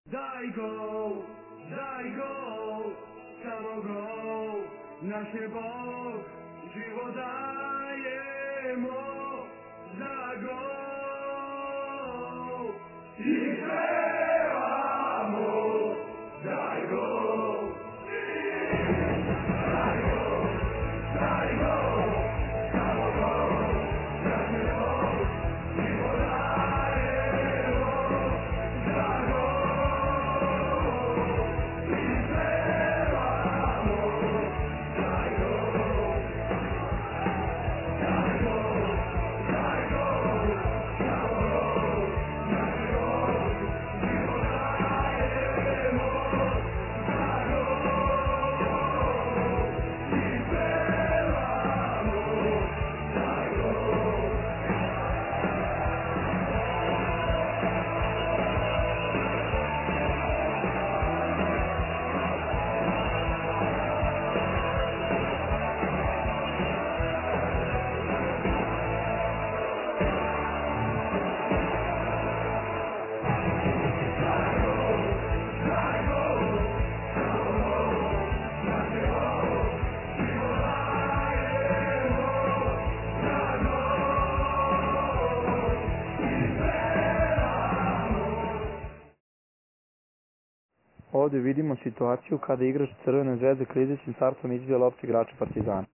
Daj gol, samo gol, naš je Bog, život dajemo za gol. I pevamo, daj gol, daj gol, samo gol, naš je Bog, život dajemo za gol. Ovdje vidimo situaciju kada igrač Crvene zvezde klizečnim startom izbija loptu igrača Partizana.